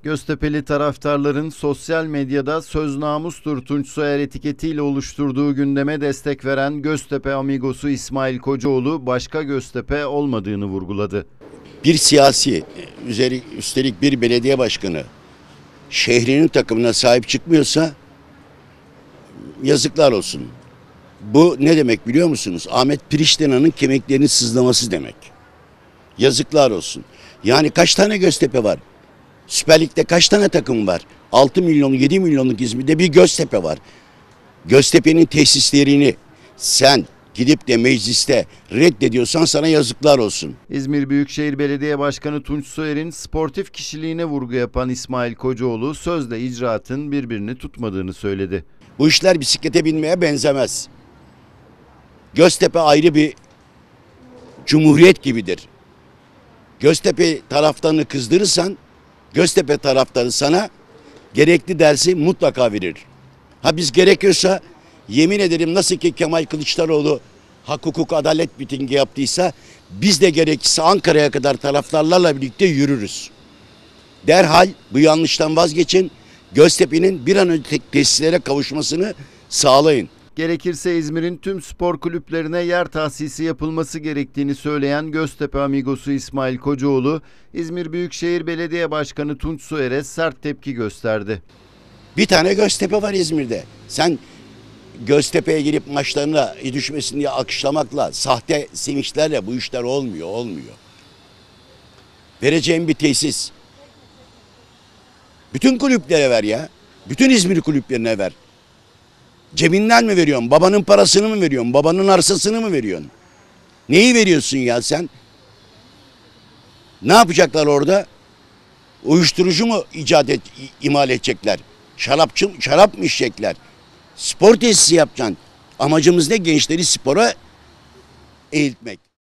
Göztepe'li taraftarların sosyal medyada "Söz namustur Tunç Soyer" etiketiyle oluşturduğu gündeme destek veren Göztepe amigosu İsmail Kocaoğlu başka Göztepe olmadığını vurguladı. Bir siyasi, üstelik bir belediye başkanı şehrinin takımına sahip çıkmıyorsa yazıklar olsun. Bu ne demek biliyor musunuz? Ahmet Priştina'nın kemiklerinin sızlaması demek. Yazıklar olsun. Yani kaç tane Göztepe var? Süper Lig'de kaç tane takım var? 6 milyon, 7 milyonluk İzmir'de bir Göztepe var. Göztepe'nin tesislerini sen gidip de mecliste reddediyorsan sana yazıklar olsun. İzmir Büyükşehir Belediye Başkanı Tunç Soyer'in sportif kişiliğine vurgu yapan İsmail Kocaoğlu sözle icraatın birbirini tutmadığını söyledi. Bu işler bisiklete binmeye benzemez. Göztepe ayrı bir cumhuriyet gibidir. Göztepe taraftarını kızdırırsan Göztepe taraftarı sana gerekli dersi mutlaka verir. Ha biz gerekiyorsa yemin ederim nasıl ki Kemal Kılıçdaroğlu hak hukuk adalet mitingi yaptıysa biz de gerekirse Ankara'ya kadar taraftarlarla birlikte yürürüz. Derhal bu yanlıştan vazgeçin. Göztepe'nin bir an önce tesislere kavuşmasını sağlayın. Gerekirse İzmir'in tüm spor kulüplerine yer tahsisi yapılması gerektiğini söyleyen Göztepe amigosu İsmail Kocaoğlu, İzmir Büyükşehir Belediye Başkanı Tunç Soyer'e sert tepki gösterdi. Bir tane Göztepe var İzmir'de. Sen Göztepe'ye gelip maçlarına düşmesin diye alkışlamakla, sahte sevinçlerle bu işler olmuyor. Vereceğim bir tesis. Bütün kulüplere ver ya. Bütün İzmir kulüplerine ver. Cebinden mi veriyorsun? Babanın parasını mı veriyorsun? Babanın arsasını mı veriyorsun? Neyi veriyorsun ya sen? Ne yapacaklar orada? Uyuşturucu mu imal edecekler? Şarap mı içecekler? Spor tesisi yapacaksın. Amacımız ne? Gençleri spora eğitmek.